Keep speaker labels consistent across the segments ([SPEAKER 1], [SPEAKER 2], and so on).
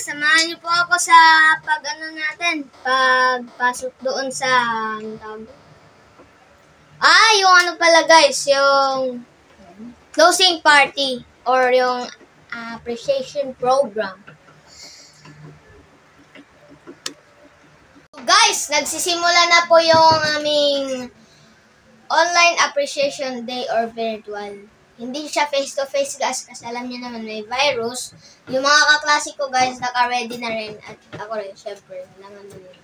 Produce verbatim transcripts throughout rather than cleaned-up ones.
[SPEAKER 1] samahan niyo po ako sa pag ano natin, pagpasok doon sa ano tawag? Ah, yung ano pala guys, yung closing party or yung uh, appreciation program. Guys, nagsisimula na po yung aming online appreciation day or virtual. Hindi siya face-to-face guys kasi alam niyo naman may virus. Yung mga kaklase ko guys, naka-ready na rin. At ako rin, syempre. Kailangan na rin.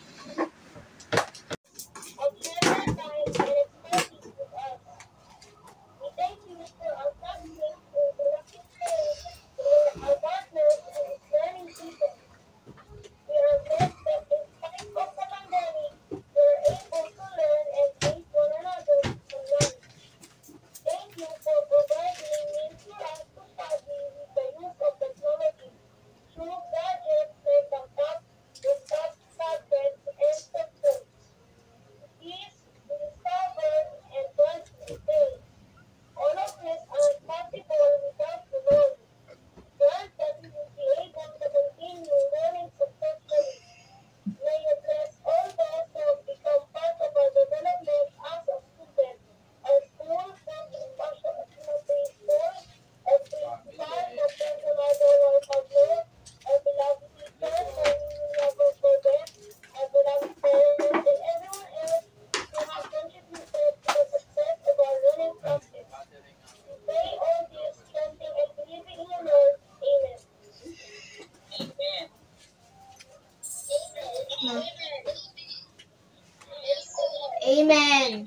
[SPEAKER 1] Amen.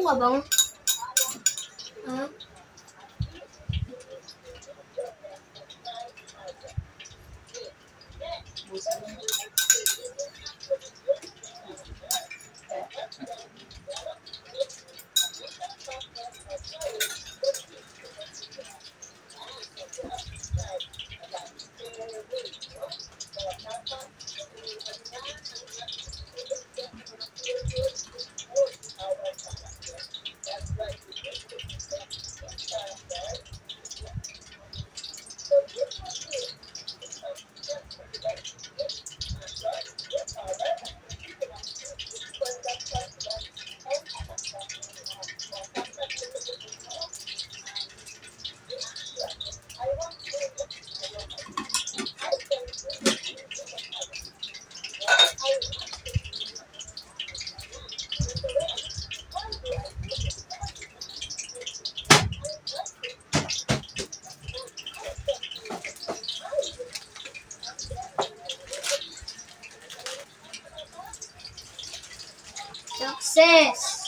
[SPEAKER 1] mabango. Ha? Success!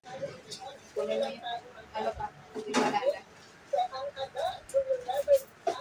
[SPEAKER 2] Ano pa? Hindi wala na.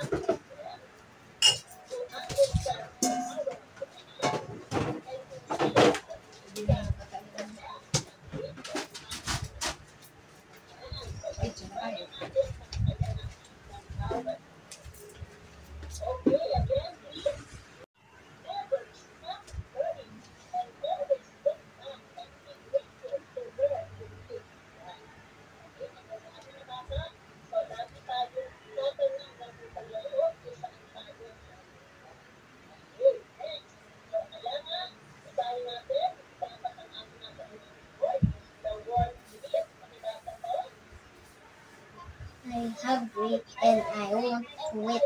[SPEAKER 1] Sweet.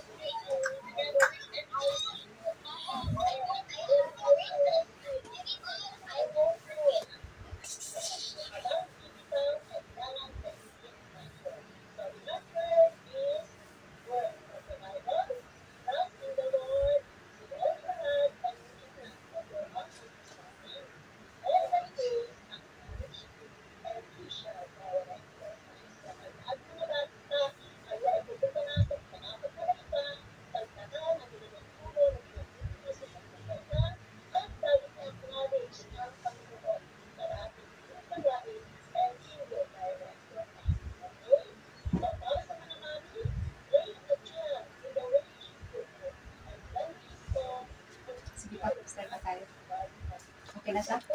[SPEAKER 2] Sige pa, start na tayo. Okay na siya?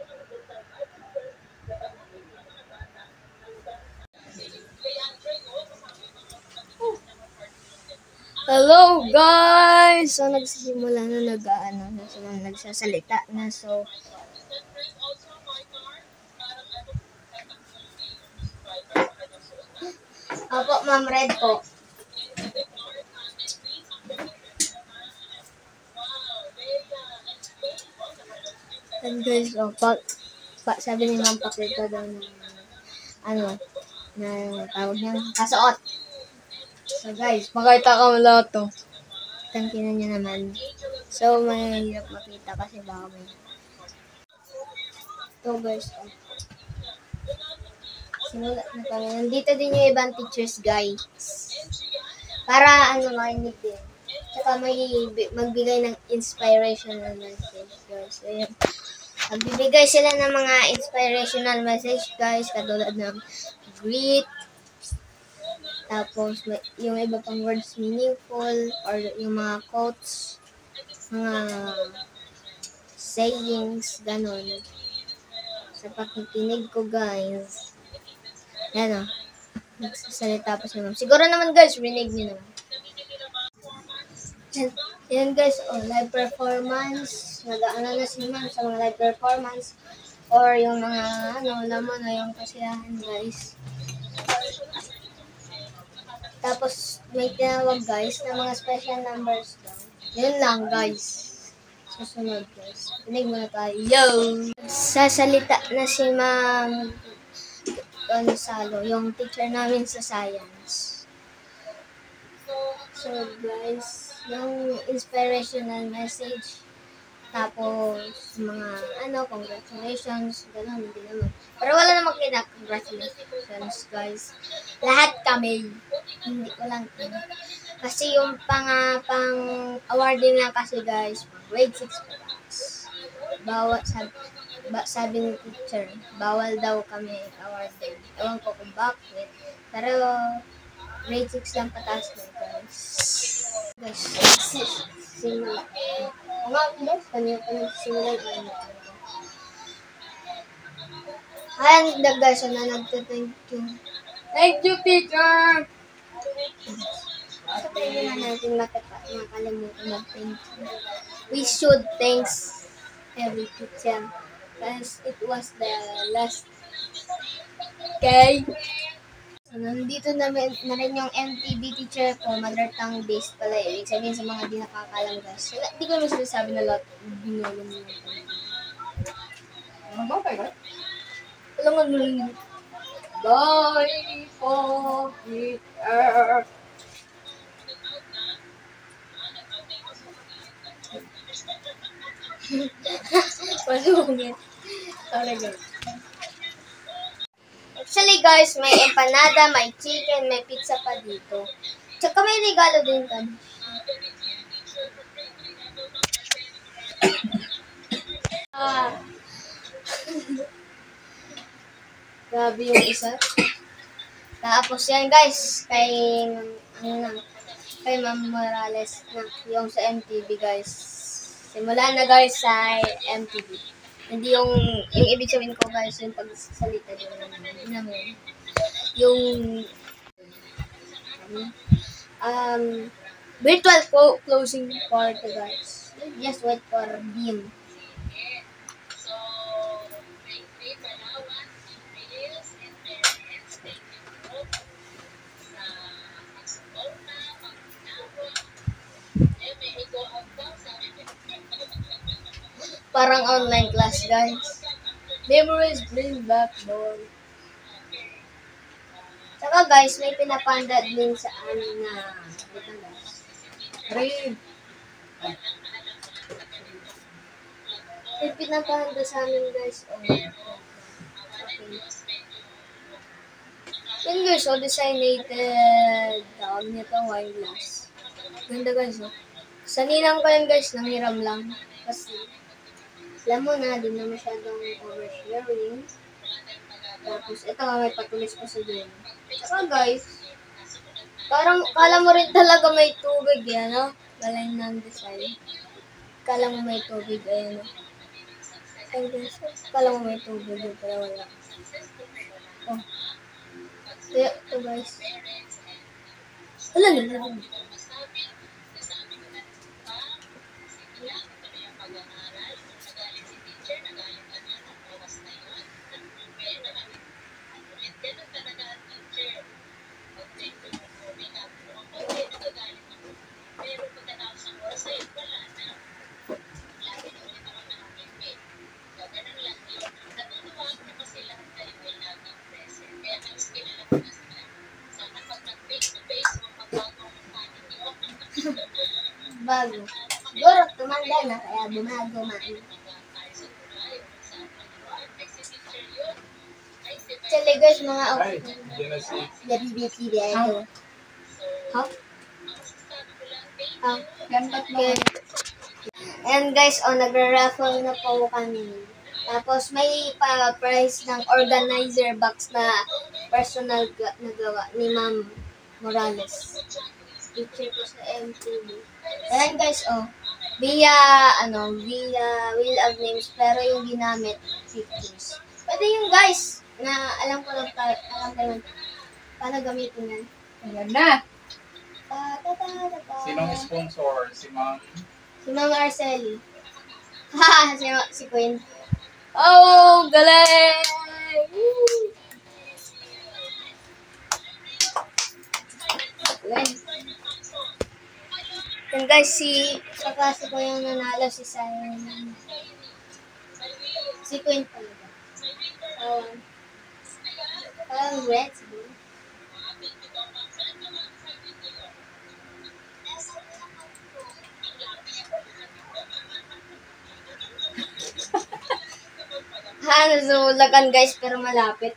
[SPEAKER 1] Hello guys! So nagsisimula na nag-ano na so nagsasalita na so Opo, Ma'am Red po. And guys, oh, pag, pa, sabi ni Ma'am pakita daw ng ano na tawag niya kasuot. So guys, makita ka mo lahat to. Tangkinan niya naman. So, mahirap makita kasi baka may... Ito guys. Oh. Simula na kami. Nandito din yung ibang teachers guys. Para ano makinig din. Tsaka may magbigay ng inspirational message guys. So, yun. Magbibigay sila ng mga inspirational message guys. Katulad ng greet. Tapos, may, yung iba pang words meaningful or yung mga quotes, mga sayings, ganon. Sa pakikinig ko, guys. Yan o. Nagsasalita pa si ma'am. Siguro naman, guys, rinig niyo naman. Yan, yan guys, oh, live performance. Nag-ano na si ma'am sa mga live performance. Or yung mga, ano, laman na yung kasiyahan, guys. Tapos, may tinawag guys na mga special numbers daw. Yun lang guys. Susunod guys. Pinig muna tayo. Yo! Sasalita na si Ma'am Gonzalo, yung teacher namin sa science. So guys, yung inspirational message. Tapos, mga ano, congratulations, gano'n, hindi naman. Pero wala namang kina-congratulations, guys. Lahat kami, hindi ko lang kina. Kasi yung pang, uh, pang awarding lang kasi, guys, pang grade six class. Bawal, sabi, ba, sabi ng teacher, bawal daw kami awarding. Ewan ko kung bakit. Pero, grade six lang pataas na, guys. Guys, simula. O nga, guys, kanina pa nagsimula yung ayan, the guys, na nagta-thank you. Thank you, teacher! So, pwede na natin makata- makalimutan mag-thank you. We should thanks every teacher because it was the last. Okay? So, nandito na, na rin yung M T B teacher ko, mother tongue based pala. Ibig sabihin sa mga di nakakalam guys. Hindi ko naman sinasabi na lahat binulong yung
[SPEAKER 2] Ano ba kayo?
[SPEAKER 1] alam mo nun. Bye po, Peter. Malungit. Sorry guys. Actually guys, may empanada, may chicken, may pizza pa dito. Tsaka may regalo din kami. Ah. Grabe yung isa. Tapos yan guys, kay ano na, kay Ma'am Morales na yung sa M T V guys. Simula na guys sa M T V. Hindi yung, yung ibig sabihin ko guys, yung pagsasalita din hindi naman. Yung, um, virtual co- closing party guys. Just wait for Beam. parang online class, guys. Memories bring back more. Saka guys, may pinapanda din sa amin na ito guys.
[SPEAKER 2] Rin.
[SPEAKER 1] May pinapanda sa amin guys. Oh. Okay. Yun guys, oh, designated. Tawag nito, wine glass. Ganda guys, oh. Saninang ko yan guys, nanghiram lang. Kasi, alam mo na, di na masyadong oversharing. Tapos, ito, may patulis pa sa din. Saka guys, parang, kala mo rin talaga may tubig yan, no? Galing ng design. Kala mo may tubig, ayan, no? Ay guys, kala mo may tubig, yun pala wala. Oh. Kaya, ito guys. Wala na, wala na. Bago. Siguro tumanda na kaya bumago man. Actually guys, mga
[SPEAKER 3] Ay, yan na si...
[SPEAKER 1] W B T D ito. Ha? Ha?
[SPEAKER 2] Yan tatlo.
[SPEAKER 1] Okay. And guys, oh, nagra-raffle na po kami. Tapos may pa-prize ng organizer box na personal ga- na gawa ni Ma'am Morales. Teacher ko sa M T V. Ayan guys, oh. Via, ano, via Wheel of Names, pero yung ginamit, pictures. Pwede yung guys, na alam ko lang, pa- alam ko lang, paano gamitin yan.
[SPEAKER 2] Ayan na.
[SPEAKER 1] Ta ta ta ta ta.
[SPEAKER 3] Sinong sponsor? Si Ma'am?
[SPEAKER 1] Si Ma'am Arceli. Ha, si, si Queen. Oh, galing! Woo! Galing. Yan guys, si, sa klase ko yung nanalo si Simon. Si Queen talaga. Um, parang red siguro. Ha, nasulakan guys, pero malapit.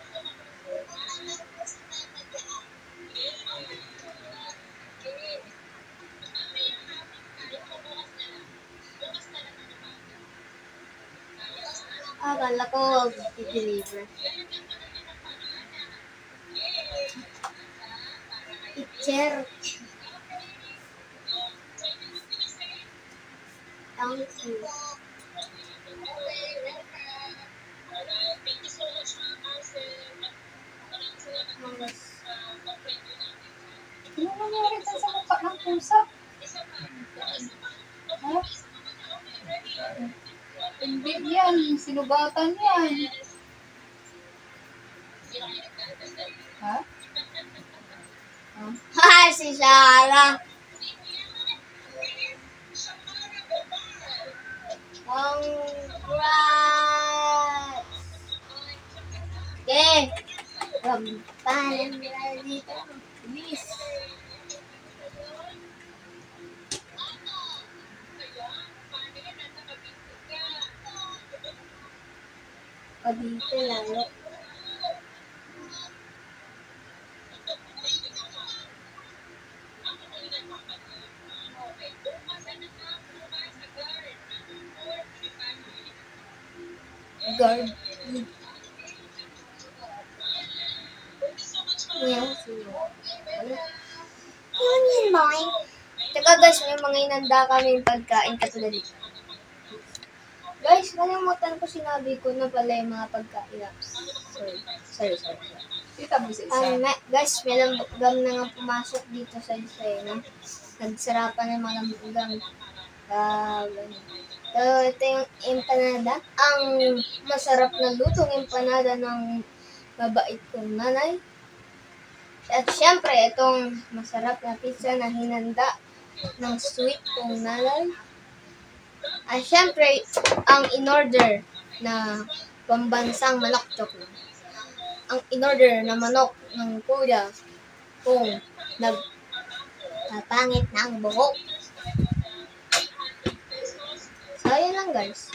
[SPEAKER 1] Ah, kala ko i-deliver. Teacher. Thank you.
[SPEAKER 2] Ano nangyari dyan sa mukha ng pusa? Ha? Hindi yan. Sinugatan yan. Ha? Ha?
[SPEAKER 1] Ha, si Sarah. Congrats! Okay. Rampalan na dito. Bilis. O dito lalo. Guard. Yan, sino? Ano? Yun yun, boy. Tsaka guys, may mga inanda kami pagkain katulad dito. Guys, kalimutan ko sinabi ko na pala yung mga pagkain. Sorry, sorry, sorry. sorry.
[SPEAKER 2] Kita mo sa isa.
[SPEAKER 1] Um, may, guys, may lambugam na nga pumasok dito sa isa, no? Nagsarapan ng mga lambugam. Uh, so, ito yung empanada. Ang masarap na lutong empanada ng mabait kong nanay. At syempre, itong masarap na pizza na hinanda ng sweet kong nanay. At syempre, ang in-order na pambansang manok, joke lang. Ang in-order na manok ng kuya kung nagpapangit ng buhok. So, yun lang guys.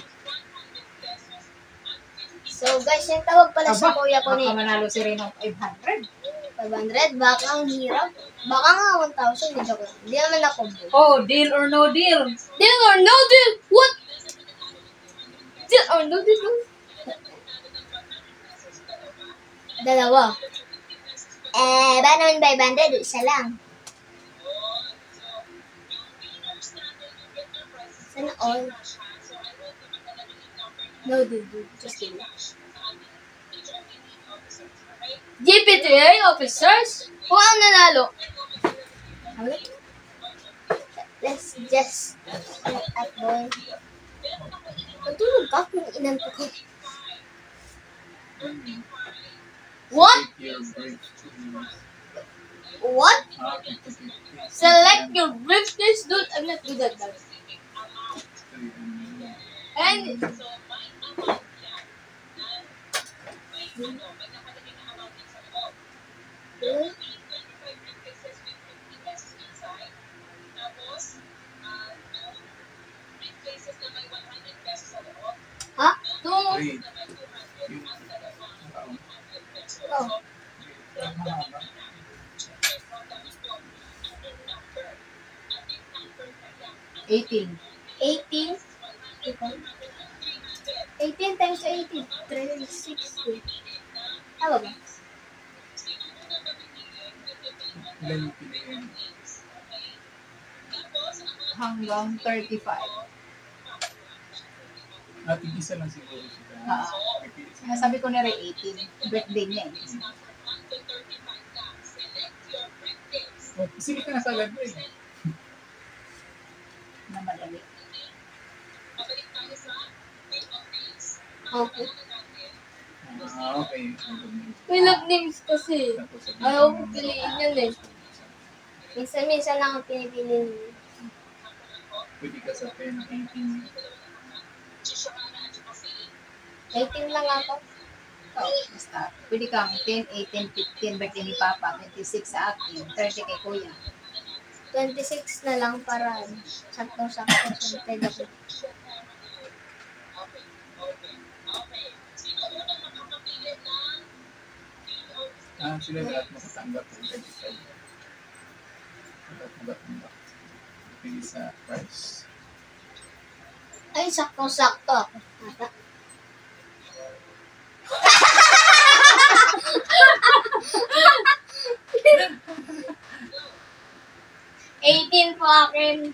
[SPEAKER 1] So guys, yung tawag pala sa
[SPEAKER 2] Aba,
[SPEAKER 1] kuya ko ni
[SPEAKER 2] baka manalo si Reno five hundred.
[SPEAKER 1] five hundred, baka ang hirap. Baka nga one thousand, hindi joke lang. Hindi naman ako bull.
[SPEAKER 2] Oh, deal or no deal?
[SPEAKER 1] Deal or no deal? What? Deal or no deal? Dalawa. Eh, ba naman five hundred? Isa lang. Sana all. No deal, dude. Just kidding. G P T A officers? Kung ang nanalo. Let's just set up, boy. Matulog ka kung inanto ko. What?
[SPEAKER 3] Take your break to
[SPEAKER 1] What?
[SPEAKER 3] ah, take the big piece.
[SPEAKER 1] Select your briefcase, dude. I'm not good at that. And ha? Two.
[SPEAKER 3] Wait. Yung-
[SPEAKER 1] Oh.
[SPEAKER 2] eighteen.
[SPEAKER 1] eighteen. eighteen times eighteen. three hundred sixty. Tama ba?
[SPEAKER 3] Ilan yung piliin?
[SPEAKER 2] Hanggang thirty-five.
[SPEAKER 3] At isa lang siguro siya.
[SPEAKER 2] Ah.
[SPEAKER 3] Pipili siya.
[SPEAKER 2] Kaya sabi ko na rin eighteen. Birthday niya eh.
[SPEAKER 3] Oh, sige ka na sa live eh.
[SPEAKER 2] Na madali.
[SPEAKER 1] Okay.
[SPEAKER 3] Ah, okay.
[SPEAKER 1] May love names kasi.
[SPEAKER 3] Tapos sabi
[SPEAKER 1] Ayaw
[SPEAKER 3] ko,
[SPEAKER 1] ko piliin yun eh. Minsan-minsan lang ang pinipili niyo.
[SPEAKER 3] pwede ka sa ten, eighteen.
[SPEAKER 1] eighteen lang ako.
[SPEAKER 2] Ikaw, basta. Pwede kang ten, eighteen, fifteen, birthday ni Papa, twenty-six sa akin, thirty kay Kuya.
[SPEAKER 1] twenty-six na lang para saktong-sakto sa pwede ko.
[SPEAKER 3] Ah, sila lahat makatanggap ng thirty-five. Lahat makatanggap. Pili sa price.
[SPEAKER 1] Ay, saktong-sakto ako. Ata. eighteen po akin.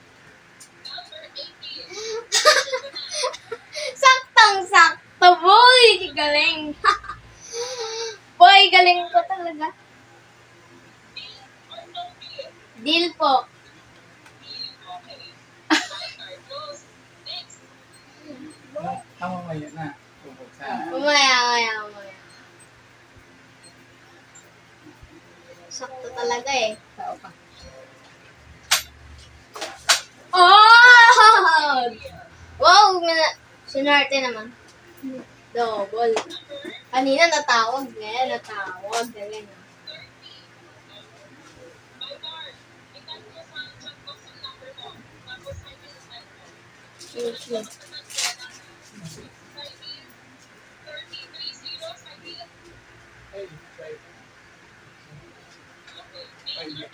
[SPEAKER 1] Saktong-sakto, boy! Galing. Boy, galing ko talaga. Deal po.
[SPEAKER 3] Ah, mamaya na. Tubog sa...
[SPEAKER 1] Umaya, umaya, umaya. Sakto talaga eh.
[SPEAKER 2] Tao pa.
[SPEAKER 1] Oh! Wow! Mina- sinarte naman. Double. Kanina natawag, ngayon natawag. Galing ah. Thank you.
[SPEAKER 3] Ay, five. Five.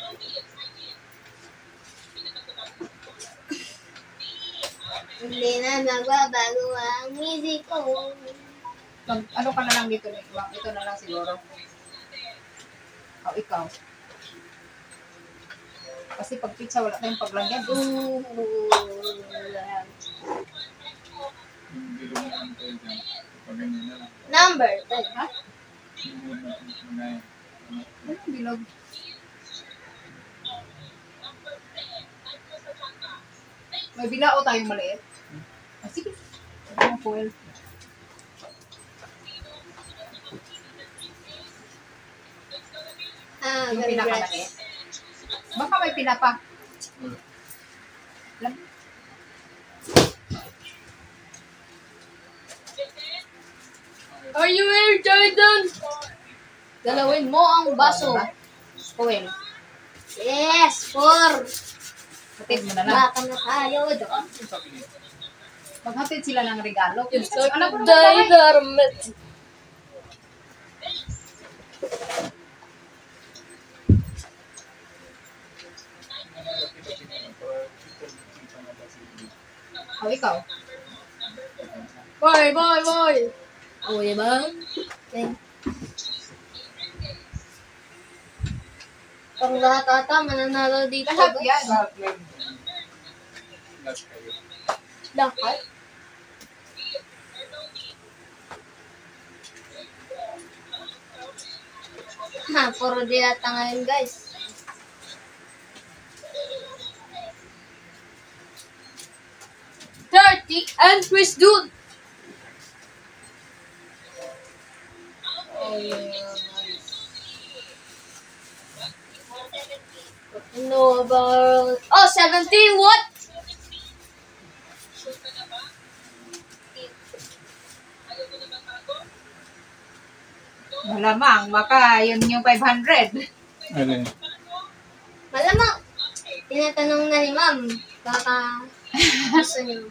[SPEAKER 1] Hindi na magbabago ang music ko.
[SPEAKER 2] Mag, ano ka na lang dito, Nick? Ma'am, ito na lang siguro. O, ikaw. Kasi pag pizza, wala tayong paglagyan.
[SPEAKER 1] Ooh.
[SPEAKER 3] Yung bilog na ang tayo dyan. Pag ganyan na lang.
[SPEAKER 1] Number ten.
[SPEAKER 2] Ha?
[SPEAKER 3] Yung bilog na ang mga-
[SPEAKER 2] Anong bilog? May bilao tayong maliit. Ah, sige. Ano foil?
[SPEAKER 1] Ah,
[SPEAKER 2] Yung
[SPEAKER 1] very
[SPEAKER 2] pinakamaliit.
[SPEAKER 1] breast.
[SPEAKER 2] Baka may pinapa.
[SPEAKER 3] Wala.
[SPEAKER 2] Alam?
[SPEAKER 1] Are you here, Jordan? Galawin mo ang baso.
[SPEAKER 2] Fuel.
[SPEAKER 1] Yes, four.
[SPEAKER 2] Hatid mo na lang.
[SPEAKER 1] Baka na tayo doon.
[SPEAKER 2] Maghatid sila ng regalo.
[SPEAKER 1] Yes,
[SPEAKER 2] Kasi alam mo naman
[SPEAKER 1] Day
[SPEAKER 2] tayo.
[SPEAKER 1] Darmet.
[SPEAKER 2] O, ikaw.
[SPEAKER 1] Boy, boy, boy. O, diba? Okay. Pang lahat ata, mananalo dito.
[SPEAKER 2] Lahat yan.
[SPEAKER 3] Lahat yan. Lahat kayo.
[SPEAKER 1] Lahat? Ha, puro dilata ngayon, guys. Thirty and Chris Dude. Oh, yeah, nice. What do you know about... Oh, seventeen, what?
[SPEAKER 2] Malamang, baka yun yung five hundred.
[SPEAKER 3] Ano yun?
[SPEAKER 1] Malamang, tinatanong na ni ma'am, baka gusto niyo.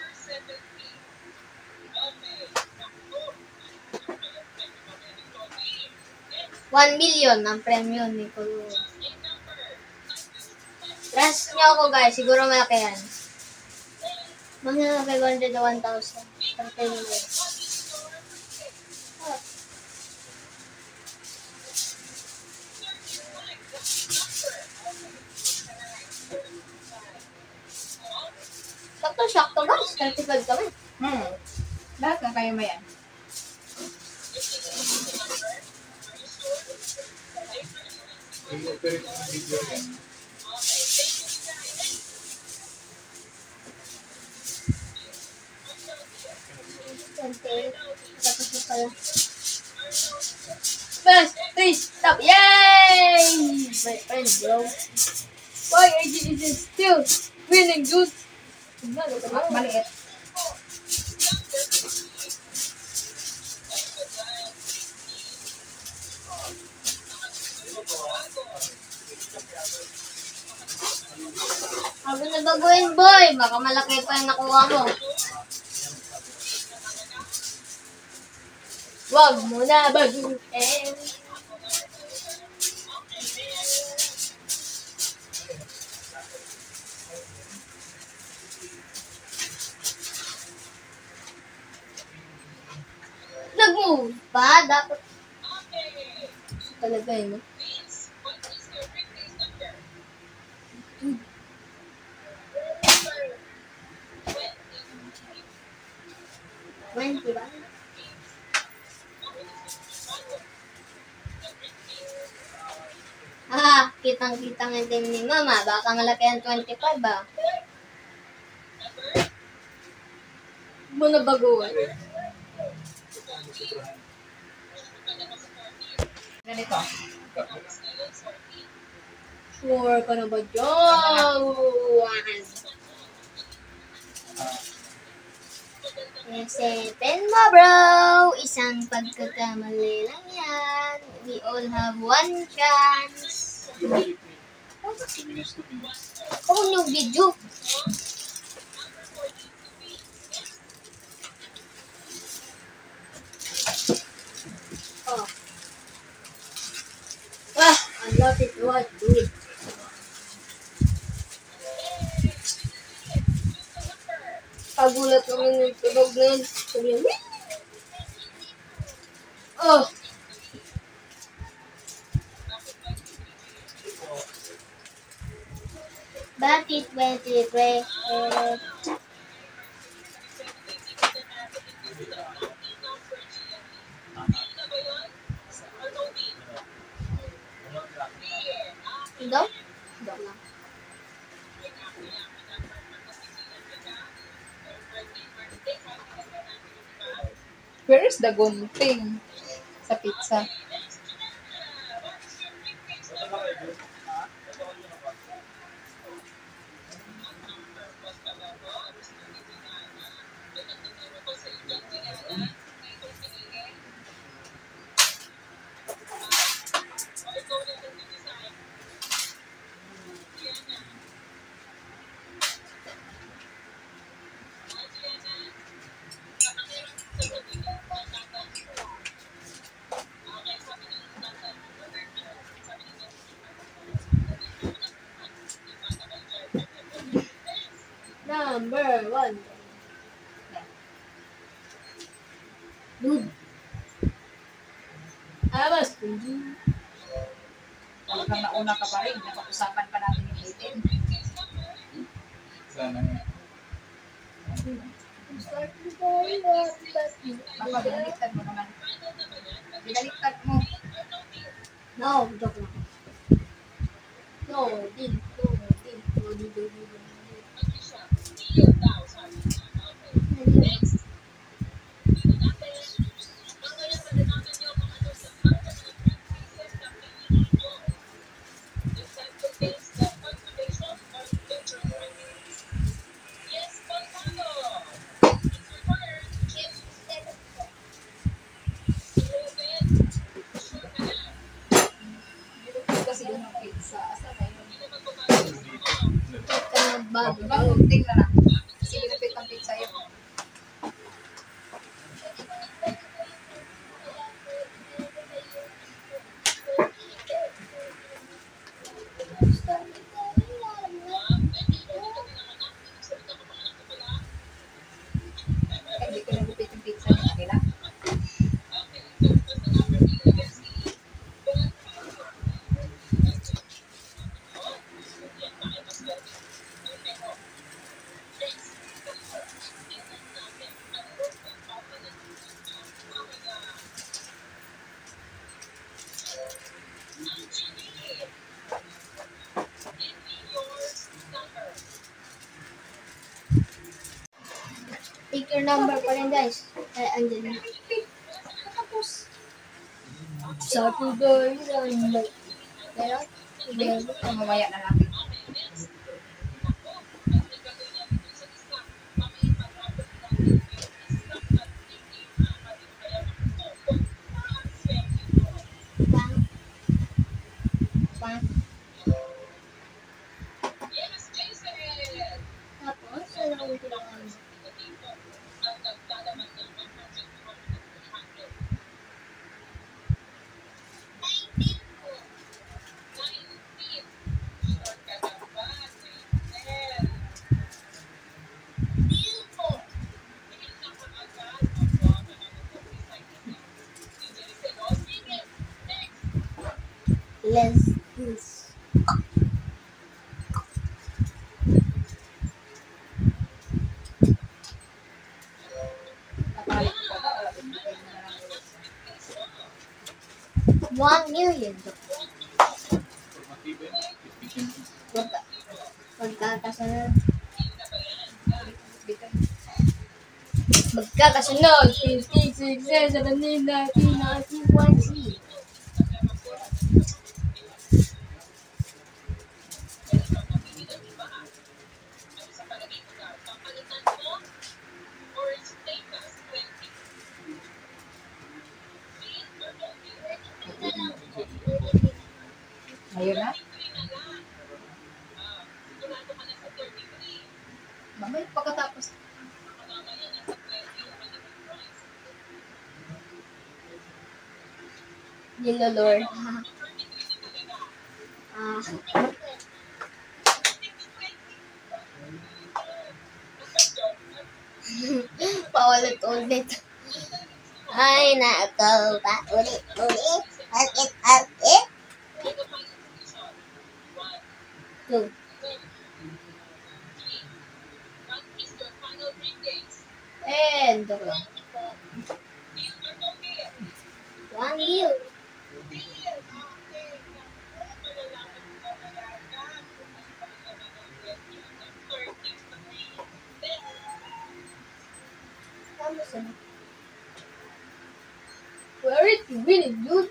[SPEAKER 1] One million ang premyo ni Kulo. Trust niyo ako guys, siguro malaki yan. Mga five hundred to one thousand. Pantay nyo guys. Sakto-sakto guys, thirty-five kami.
[SPEAKER 2] Hmm. Lahat ng kayo mo yan.
[SPEAKER 3] Yung operate ng video yan.
[SPEAKER 1] twenty-eight. Tapos na pala. First, three, stop! Yay! My friend, bro. Why are you still winning, dude?
[SPEAKER 2] Ma- Maliit.
[SPEAKER 1] Sabi na baguhin, boy. Baka malaki pa yung nakuha mo. Wag mo na baguhin. Nag-move pa? Dapat. Talaga yun, no? twenty ba? Ah, kitang-kitang yung team ni Mama. Baka malaki ang twenty-five ba? Mo na baguhan.
[SPEAKER 2] Ganito.
[SPEAKER 1] Sure ka na ba dyan? Isipin mo, bro. Isang pagkakamali lang yan. We all have one chance.
[SPEAKER 3] two minutes, two minutes.
[SPEAKER 1] Ako yung video. Oh. Ah, I love it. What, dude? Pagulat naman yung tunog na yun. Sabi niya, "Wee!" Oh. Bakit twenty-three? Eh, Daw? Daw lang.
[SPEAKER 2] Where is the gunting sa pizza?
[SPEAKER 1] Number one. Good. Awas ko.
[SPEAKER 2] Talagang nauna ka pa rin. Napag-usapan pa natin yung eighteen.
[SPEAKER 3] Sana nga.
[SPEAKER 2] Baka binaliktad mo naman. Binaliktad mo.
[SPEAKER 1] No, joke lang. No, din. No, din. No, din. No, din.
[SPEAKER 2] Kasi yun ang pizza. Asa na yun?
[SPEAKER 1] Bago.
[SPEAKER 2] Ibang kunting na lang. Kasi ginupit ang pizza yun. Hindi ko nagupit yung pizza yun. Okay lang.
[SPEAKER 1] Take your number pa rin, guys. Ay, andyan na.
[SPEAKER 2] Tapos,
[SPEAKER 1] Saturday, Sunday. Pero,
[SPEAKER 2] hindi. Mamaya na natin.
[SPEAKER 1] pang. Pang. Tapos, ano ang kailangan? Let's do this.
[SPEAKER 2] Papalit ko ba? Wala ko na lang.
[SPEAKER 1] One million.
[SPEAKER 3] Informative eh. Efficient.
[SPEAKER 1] Pagka, pagkakasunod.
[SPEAKER 2] Bitan.
[SPEAKER 1] Magkakasunod. fifty, sixty, seventy, ninety, ninety, twenty.
[SPEAKER 2] Ngayon na? Mamaya pagkatapos.
[SPEAKER 1] Hello, Lord. Ah. Paulit-ulit. Ay, nako. Paulit-ulit. Ulit-ulit. Two. And, one year. Where is it really good?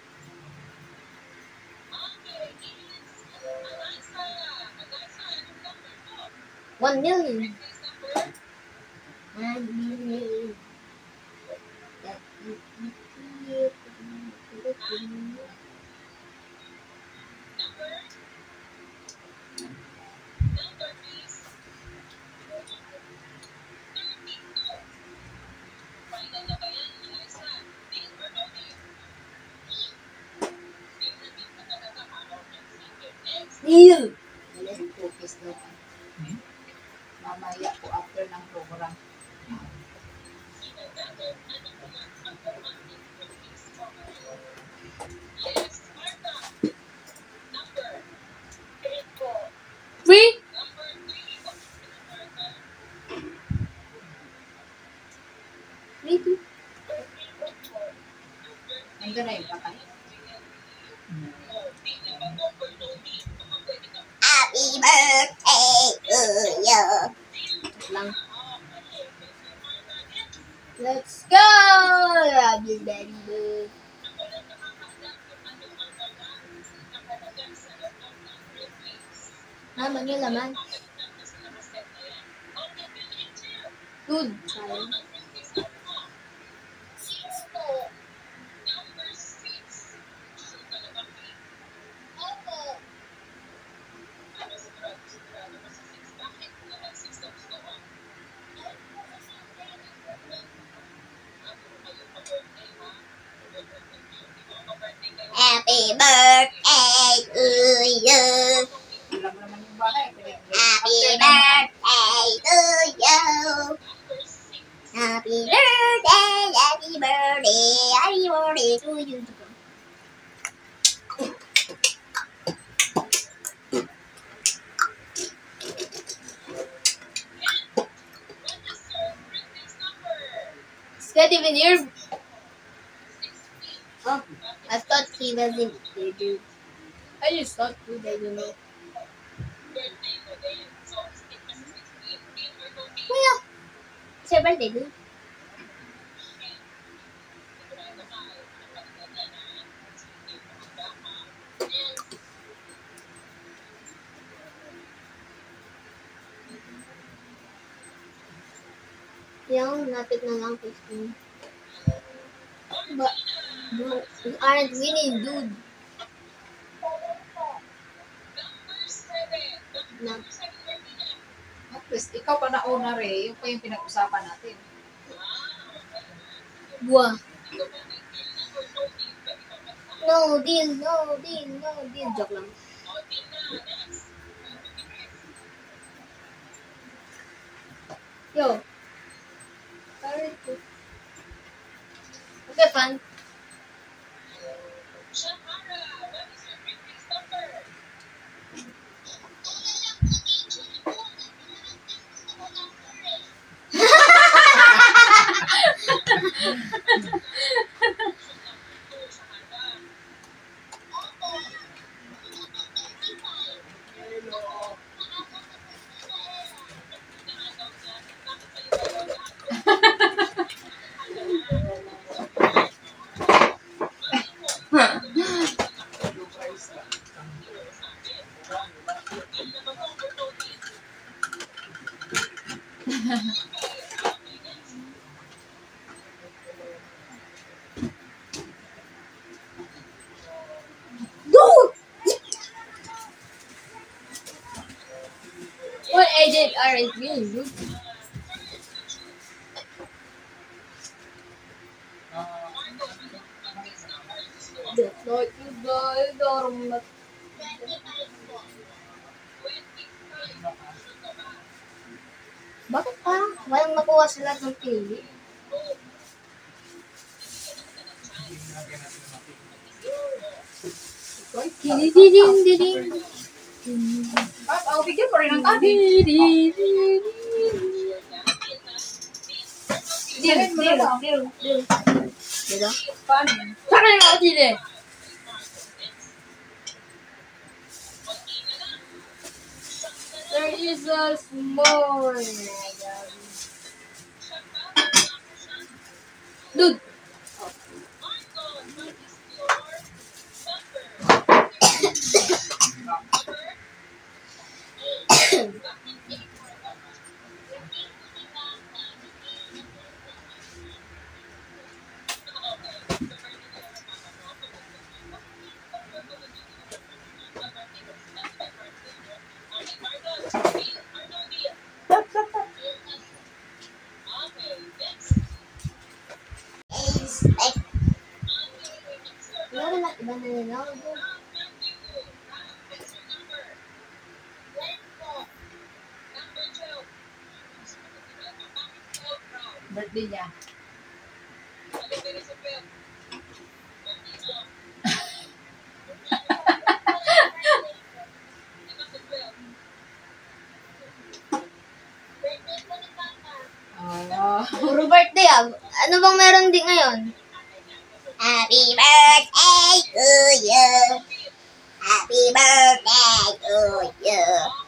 [SPEAKER 1] One million. One million. Deal.
[SPEAKER 2] Cookies daw.
[SPEAKER 3] Hmm?
[SPEAKER 2] Mamaya po after ng program.
[SPEAKER 1] Free? Free to?
[SPEAKER 2] Nandun na yung patay.
[SPEAKER 1] Happy birthday to you. Lang. Let's go! Happy birthday. Naman yung laman. Good. Sayang. Happy birthday to you.
[SPEAKER 2] Alam mo naman yung bahay.
[SPEAKER 1] Happy birthday to you. Happy birthday, happy birthday, happy birthday to you. Is that even here? Oh, I thought he wasn't there, dude. I just thought he didn't know. Well, it's your birthday, dude. Yung napit na lang face cream. But, no, you aren't winning, dude. No.
[SPEAKER 2] At least, ikaw pa nauna rin. Yung pa yung pinag-usapan natin.
[SPEAKER 1] Buah. No deal, no deal, no deal. Joke lang. Yo. Sorry. Okay, fun. Dude! What agent aren't you, dude? Just like you guys are not. Bakit pa? Walang makuha sa lahat ng pili. Kinidididididim.
[SPEAKER 2] At, oh, bigyan mo rin ng kanin.
[SPEAKER 1] Deal, deal, deal, deal. Diba?
[SPEAKER 2] Kanin.
[SPEAKER 1] Saka yung ako din eh. There is a small. Dude.
[SPEAKER 2] birthday niya. Oh.
[SPEAKER 1] Puro birthday ah. Ano bang meron din ngayon? Happy birthday to you. Happy birthday to you.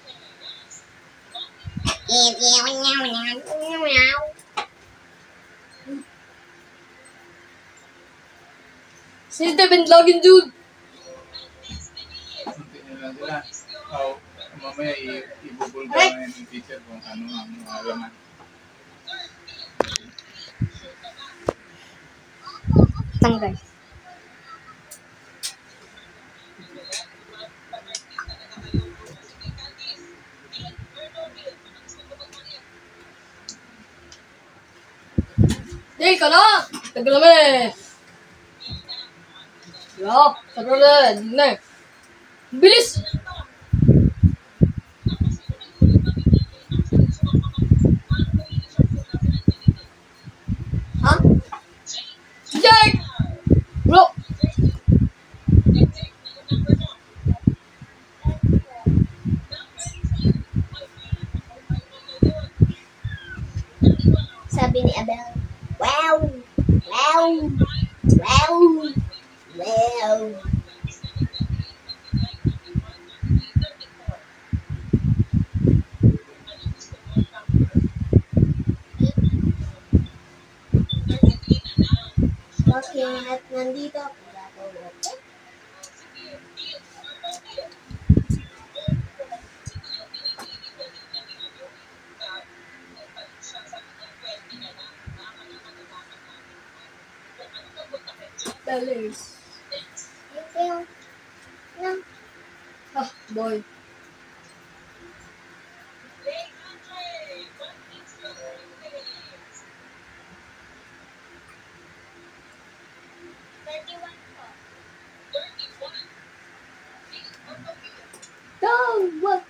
[SPEAKER 4] Si Devin Login, dude.
[SPEAKER 3] Sunti nila sila. Oh, mamaya i- ibubulga
[SPEAKER 1] Right.
[SPEAKER 3] na yung teacher kung ano ang mga laman.
[SPEAKER 1] Tanggal.
[SPEAKER 4] Dale ka na! Tagal naman eh. Wala, tagal na. Hindi na eh. Bilis!
[SPEAKER 1] Ha?
[SPEAKER 4] Jake! Bro!
[SPEAKER 1] Sabi ni Abel, wow! Wow! Wow! Wow! Bakit nandito ako?
[SPEAKER 4] Dollars.
[SPEAKER 1] Ito yung, no,
[SPEAKER 4] Ah, boy. Down! What?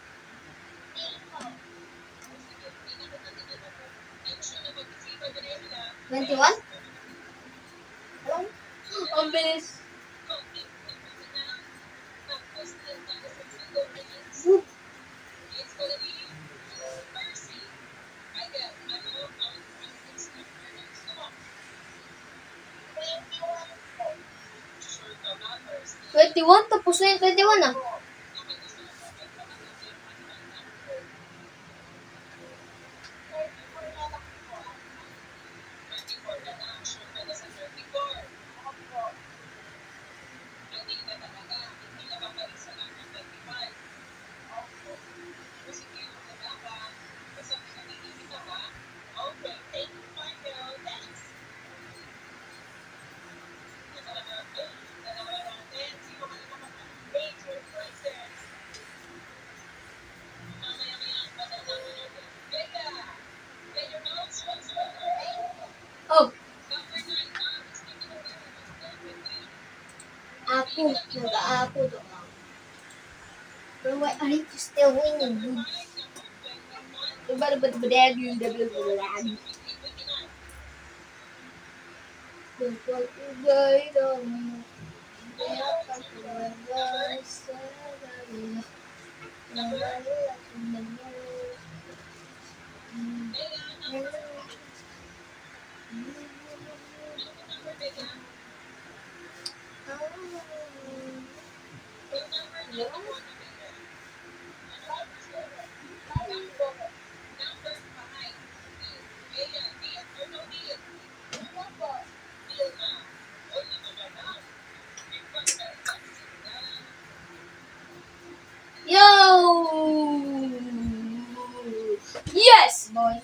[SPEAKER 1] twenty-one?
[SPEAKER 4] Ang bilis.
[SPEAKER 1] twenty-one? Tapos na yung twenty-one ah.
[SPEAKER 4] Oh,
[SPEAKER 1] Ako, nag-aako doon. But why are you still winning, dude?
[SPEAKER 4] iba na ba't badag yung double badag?
[SPEAKER 1] Kapag ugay naman, kaya pagkawala sa kanila, nawala ang nangyari.
[SPEAKER 4] Yo! Yes, boy.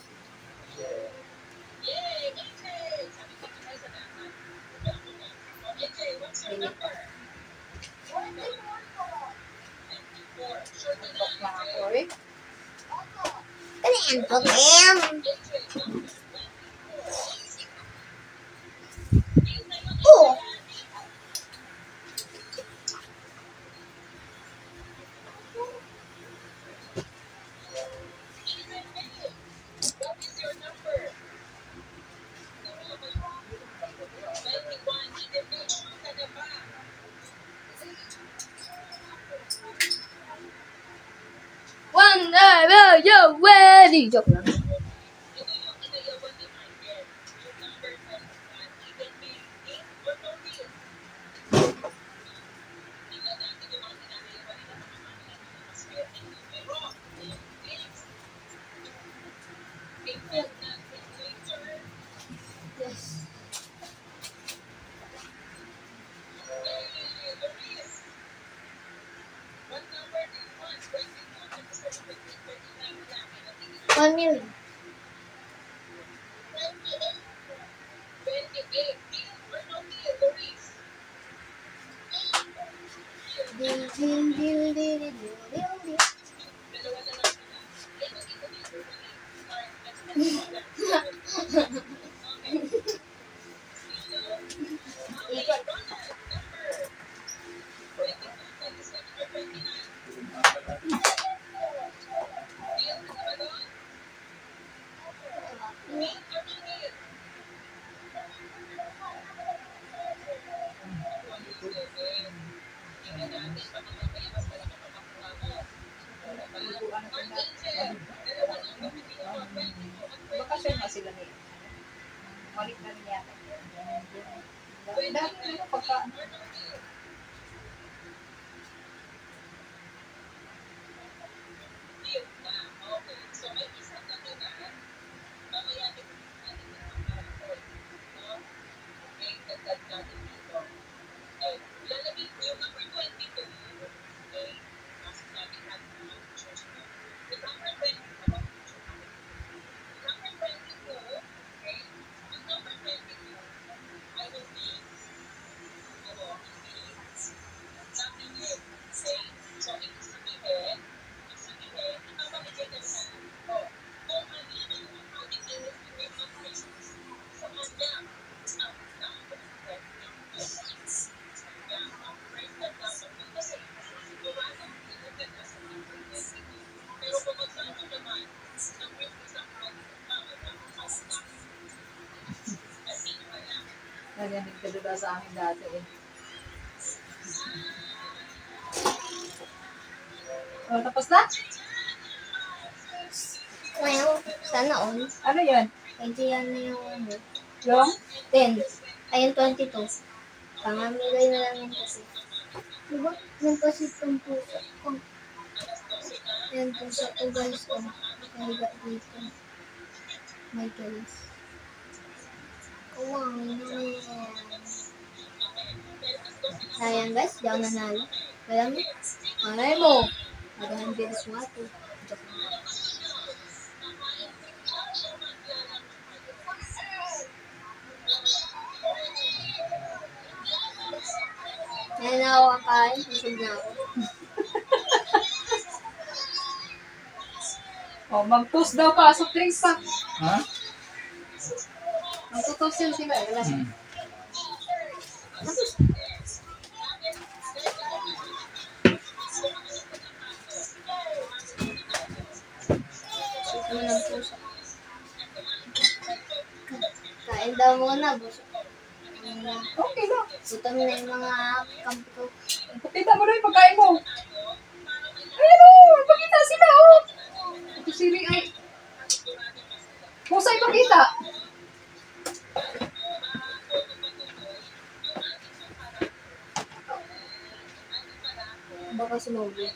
[SPEAKER 2] Antok na ako eh.
[SPEAKER 1] Kani antok em. Oh,
[SPEAKER 4] ready. Joke lang.
[SPEAKER 1] Yes. One million. Ding, ding, ding, ding, ding, ding, ding. Ikot.
[SPEAKER 2] Bakasyon nga sila ni. Malik na rin yata. Dahil na pagka... Naganig ka doon sa amin dati eh. Oh, tapos na?
[SPEAKER 1] Well, sana all.
[SPEAKER 2] Ano yun?
[SPEAKER 1] Pwede yan na yung ano.
[SPEAKER 2] Yung?
[SPEAKER 1] ten. Ayun, twenty-two. Pangamigay na lang yung kasi. Diba? Yung kasi itong puso ko. Yan puso ko guys. Oh. Nahiga dito. My guys. Kumain na yan. Sayang guys, di ako nanalo. Alam mo? Malay mo. Magahan din sa wato. Yan na ako kakain. Busog na ako.
[SPEAKER 2] Oh, mag-toast daw pa. Soft drinks pa.
[SPEAKER 3] Ha?
[SPEAKER 2] Mag-toast yun sila. Wala siya.
[SPEAKER 3] Hmm.
[SPEAKER 1] Ito mo ng puso. Kain daw muna. Busog.
[SPEAKER 2] Okay lang.
[SPEAKER 1] Gutom na yung mga kampo.
[SPEAKER 2] Pakita mo rin yung pagkain mo. Ayun o! Pakita sila o! Ito sili ay... Pusa ipakita!
[SPEAKER 1] Baka sumobra.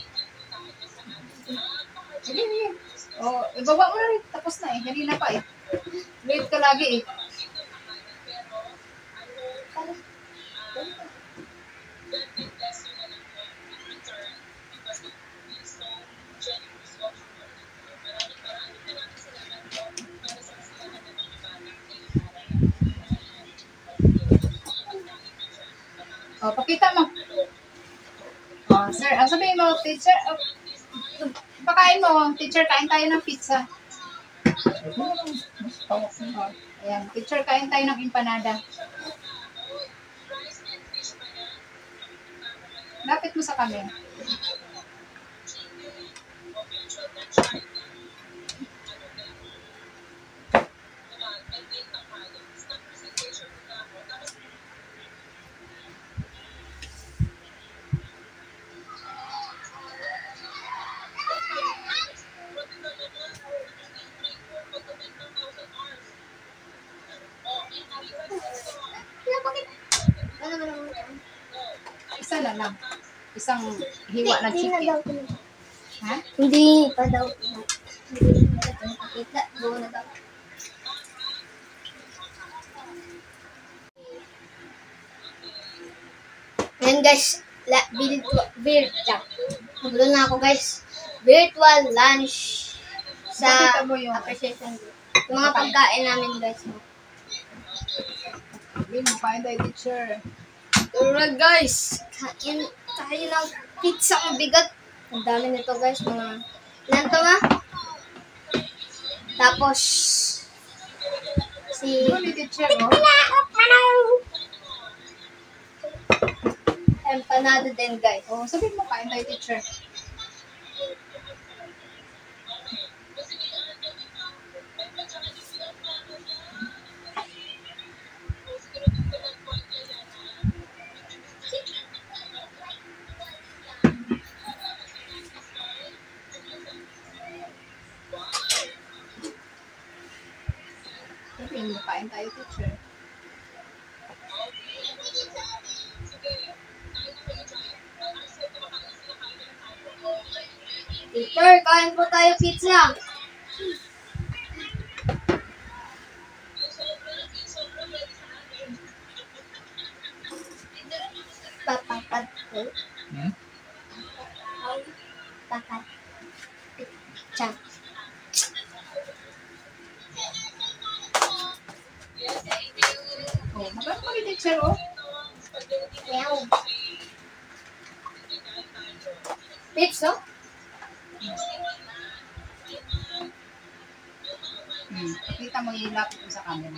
[SPEAKER 2] Sige, sige. O, ibaba mo na rin. Tapos na eh. Kanina pa eh. Late ka lagi eh. O, pakita mo. O, sir, ang sabihin mo, teacher, oh, pakain mo, teacher, kain tayo ng pizza. O, ayan, teacher, kain tayo ng empanada. Lapit mo sa camera. Isa lang. Isang hiwa na
[SPEAKER 1] Hindi na
[SPEAKER 2] chicken.
[SPEAKER 1] daw pinapakita.
[SPEAKER 2] Ha?
[SPEAKER 1] Hindi pa daw pinapakita. Hindi na daw pinapakita. Go na daw. Ayan guys, la, virtual, virtual, Nagulol na ako guys. Virtual lunch sa
[SPEAKER 2] Pakita mo yung-
[SPEAKER 1] appreciation group. Yung mga pagkain namin guys.
[SPEAKER 2] Sabihin mo, kain tayo, teacher.
[SPEAKER 1] Alright guys, kain tayo ng pizza ang bigat. Ang dami nito guys, mga ilan to nga? Tapos si
[SPEAKER 2] Ito ni teacher, oh.
[SPEAKER 1] empanado din guys.
[SPEAKER 2] Oh, sabihin mo, kain tayo, teacher. Sabihin mo, kain tayo, teacher.
[SPEAKER 1] Teacher, kain po tayo pizza. Papapat po.
[SPEAKER 3] Hmm?
[SPEAKER 1] Papat. Pizza.
[SPEAKER 2] Oh, maganda pa ni teacher, oh.
[SPEAKER 1] Meow. Pizza?
[SPEAKER 2] Hmm. Kita mo, ilapit mo sa camera.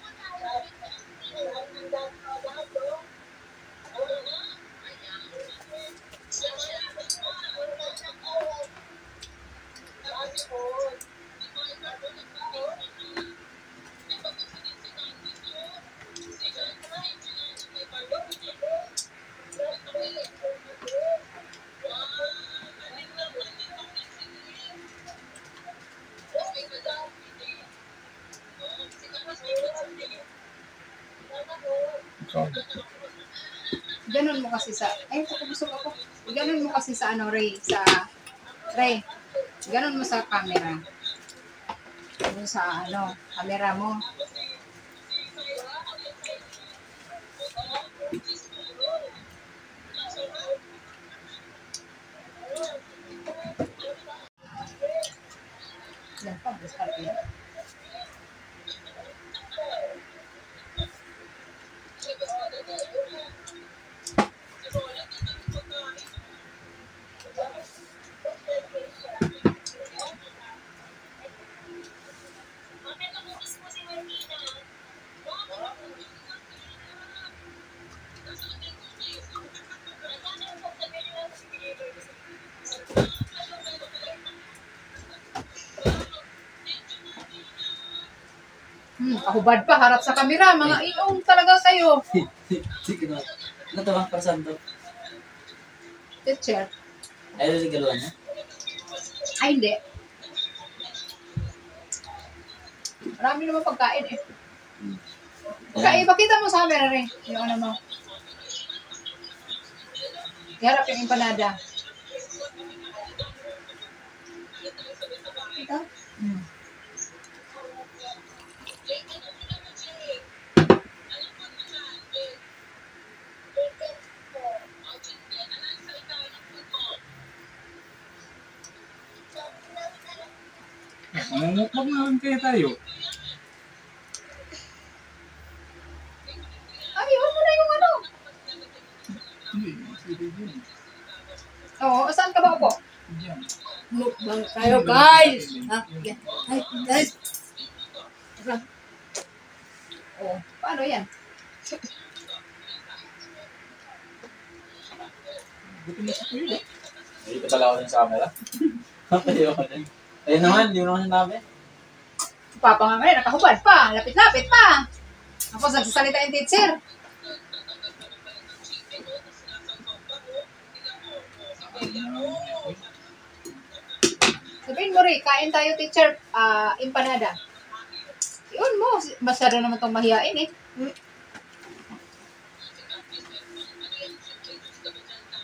[SPEAKER 3] Ikaw.
[SPEAKER 2] Ganon mo kasi sa, ay, busog ako. Ganon mo kasi sa ano, Ray, sa, Ray, ganon mo sa camera. Ganon sa ano, camera mo. Yan pa, discard yan. Hmm, kahubad pa, harap sa kamera. Mga iong talaga kayo.
[SPEAKER 5] Sige na. Ano to bang person to?
[SPEAKER 2] Teacher.
[SPEAKER 5] Ay, ito sigaluhan niya?
[SPEAKER 2] Ay, hindi. Marami naman pagkain eh. Kaya ipakita mo sa camera rin. Yung ano mo. Iharap yung empanada.
[SPEAKER 1] Ito?
[SPEAKER 2] Hmm.
[SPEAKER 3] Mamumukbang na lang kaya tayo.
[SPEAKER 2] Ay, huwag mo na yung ano.
[SPEAKER 3] Hindi, sige yun.
[SPEAKER 2] Oo, saan ka ba upo?
[SPEAKER 3] Diyan.
[SPEAKER 4] Mukbang tayo, guys. Ah, yeah. Ay, guys.
[SPEAKER 2] Oo. Paano yan?
[SPEAKER 3] Buti na si Kuya.
[SPEAKER 5] Hindi ko pala ako din sa camera. Ayaw ko din. Ayun naman, hindi mo naman sinabi.
[SPEAKER 2] Papa nga ngayon, nakahubad pa. Lapit-lapit pa. Ako, nagsasalita yung teacher. Sabihin mo rin, kain tayo teacher, ah, empanada. Yun mo, masyado naman itong mahihain eh.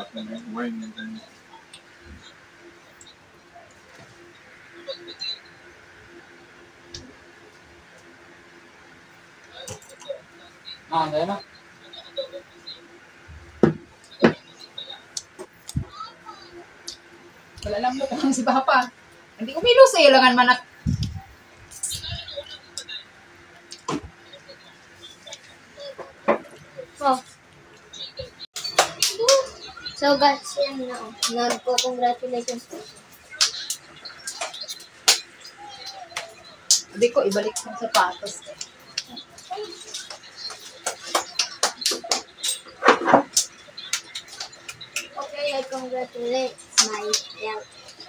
[SPEAKER 3] May wine yung ganyan.
[SPEAKER 5] Ah, ano na?
[SPEAKER 2] Wala lang mo kung si Papa. Hindi ko milo sa ilangan manak.
[SPEAKER 1] Oh. So guys, yan na. Oh. Nagko-congratulations po.
[SPEAKER 2] Hindi ko ibalik sa sapatos.
[SPEAKER 1] Okay, I congratulate myself.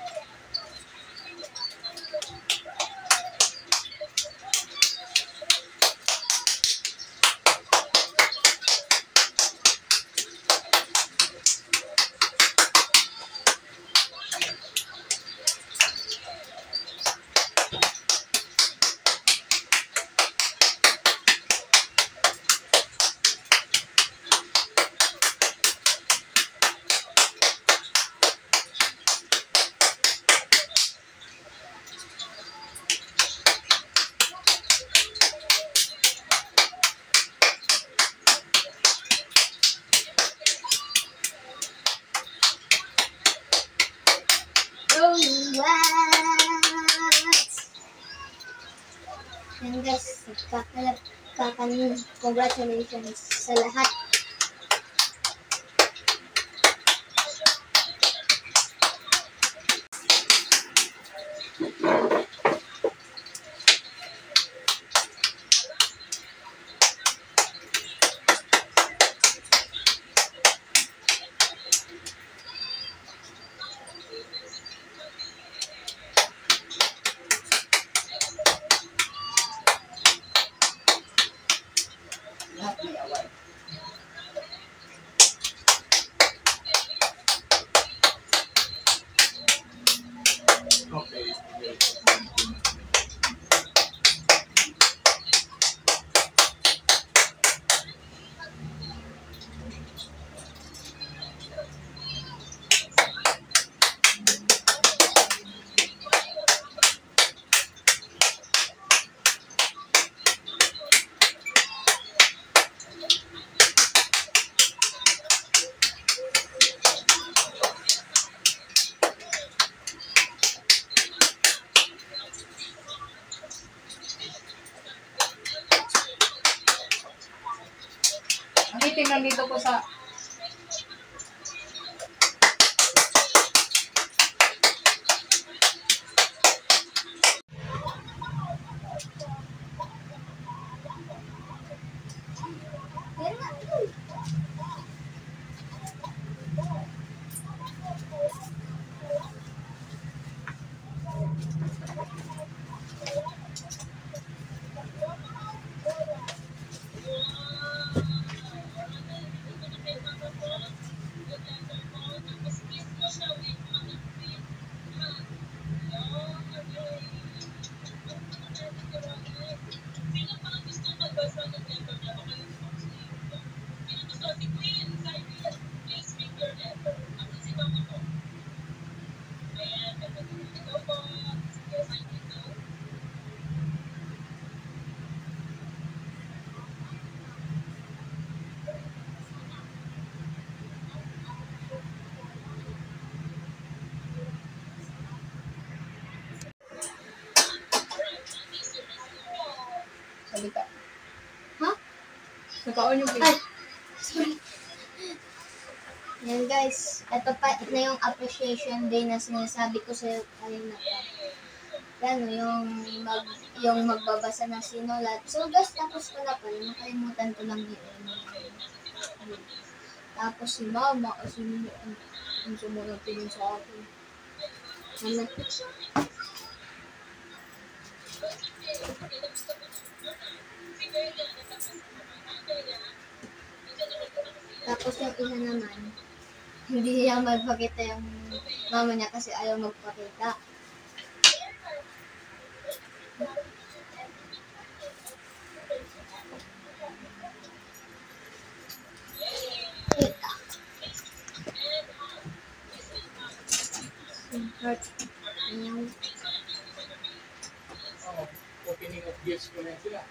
[SPEAKER 1] Congrats! Yan guys, kakalap kakan congratulations sa lahat.
[SPEAKER 2] Lahat may award.
[SPEAKER 3] Okay.
[SPEAKER 2] Ang itim lang dito ko sa
[SPEAKER 1] Yan na.
[SPEAKER 2] salita.
[SPEAKER 1] Ha?
[SPEAKER 2] Nakaon yung
[SPEAKER 1] Ay,
[SPEAKER 2] plate.
[SPEAKER 1] sorry. Yan guys, ito pa na yung appreciation day na sinasabi ko sa kanina pa. Yan, yung mag yung magbabasa ng sinulat. So guys, tapos ko na pala, nakalimutan ko lang yun. Tapos si mama, kasi ang, ang sumunod din sa akin. Ano? Tapos yung isa naman, hindi niya magpakita yung mama niya kasi ayaw magpakita. Kita. North. Anyong.
[SPEAKER 3] Oh, opening of gifts ko na sila.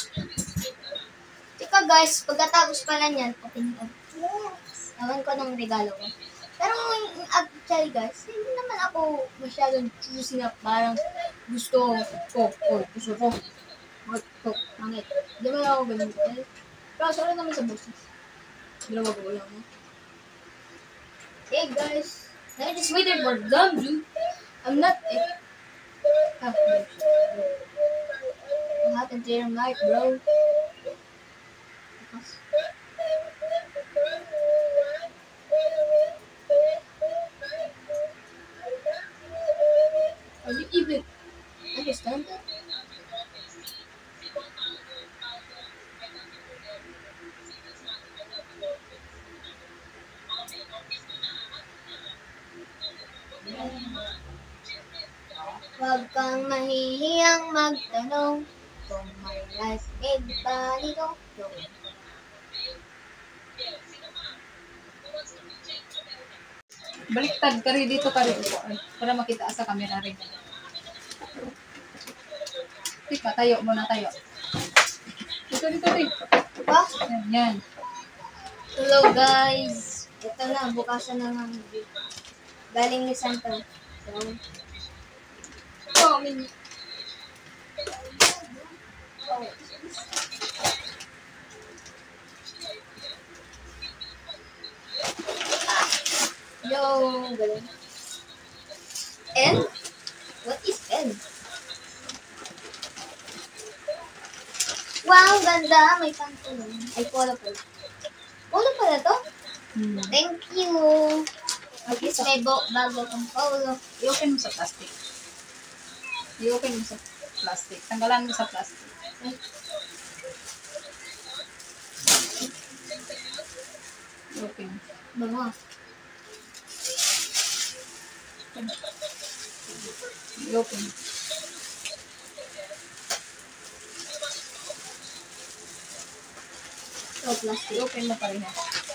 [SPEAKER 1] Tsaka guys, pagkatapos pala niyan, opening of Ewan ko ng regalo ko. Pero actually guys, hindi naman ako masyadong choosy na parang gusto ko, o gusto ko. Mag ko, mangit. Hindi naman ako ganun. Pero sorry naman sa boses. Dalawa ko lang. Eh. Hey guys, I just waited for them, dude. I'm not eh. Ah, what happened to your mic, bro? Are you even understand that? Huwag kang mahihiyang magtanong kung may last aid ba nito.
[SPEAKER 2] Baliktad ka rin dito ka rin. Para makita sa camera rin. Tika, tayo muna tayo. Dito, dito rin.
[SPEAKER 1] Pa?
[SPEAKER 2] Yan, yan.
[SPEAKER 1] Hello guys! Ito na, bukasan na ng galing ni Santa. So, oh, min- oh. Yo, galing. N? What is N? Wow, ganda. May pantulong. Ay, polo pala. Polo pala to?
[SPEAKER 2] Hmm.
[SPEAKER 1] Thank you. At least may bo- bago kang polo.
[SPEAKER 2] I-open mo sa plastic. I-open mo sa plastic. Tanggalan mo sa plastic. I-open.
[SPEAKER 1] Bango.
[SPEAKER 2] I-open.
[SPEAKER 1] So, plastic.
[SPEAKER 2] I-open mo pa rin.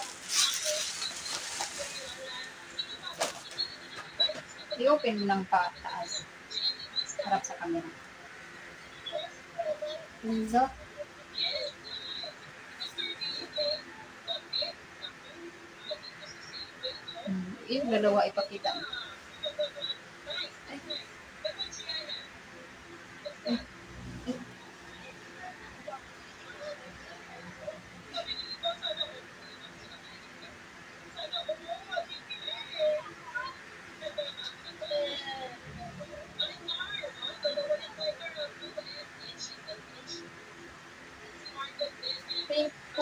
[SPEAKER 2] I-open mo ng pataas. Harap sa camera.
[SPEAKER 1] Ganda.
[SPEAKER 2] Hmm. Yung dalawa ipakita mo.
[SPEAKER 1] Thank po.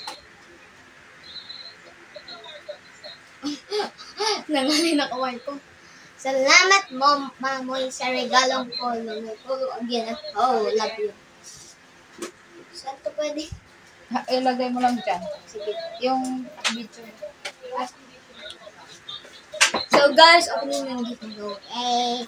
[SPEAKER 1] Nangalay na kaway ko. Salamat mo, mamoy, sa regalong polo. Polo again. Oh, love you. Saan to pwede?
[SPEAKER 2] Ha, ilagay mo lang dyan.
[SPEAKER 1] Sige.
[SPEAKER 2] Yung video.
[SPEAKER 1] So guys, opening ng gift ko. Eh.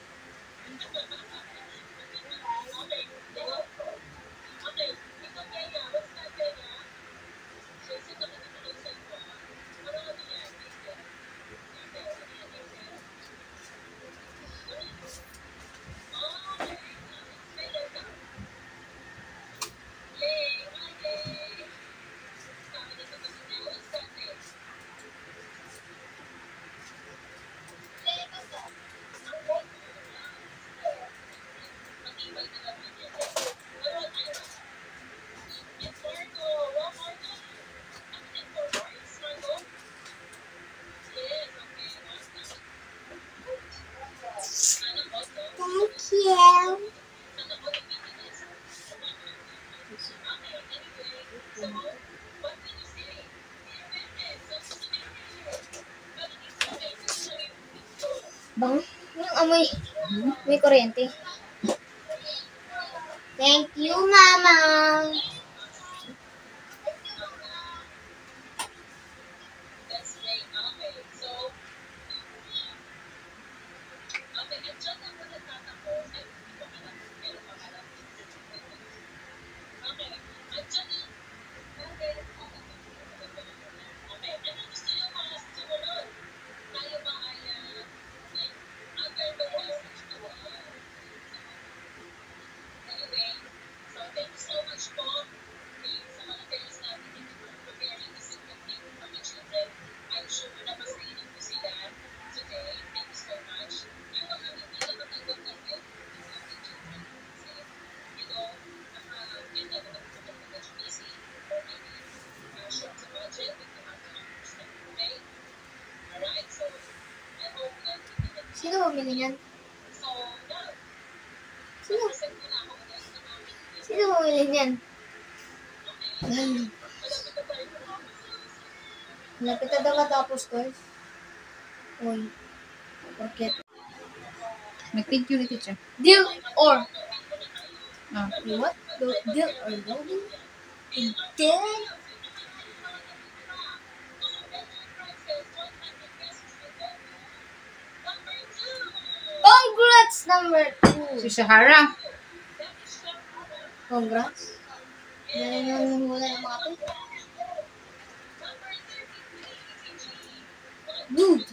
[SPEAKER 1] Thank you. Bang, yung amoy, may kuryente. Thank you, Mama. Sino bumili niyan? Sino? Sino bumili niyan? Ay, lapit na daw matapos, guys. Uy, forget.
[SPEAKER 2] Nag-thank you ni teacher.
[SPEAKER 1] Deal or
[SPEAKER 2] Ah.
[SPEAKER 1] what? Do- Deal or no deal? Deal? Congrats, number
[SPEAKER 2] Si
[SPEAKER 1] two.
[SPEAKER 2] Shahara.
[SPEAKER 1] Congrats. Galing yung hula ng mga to. Good.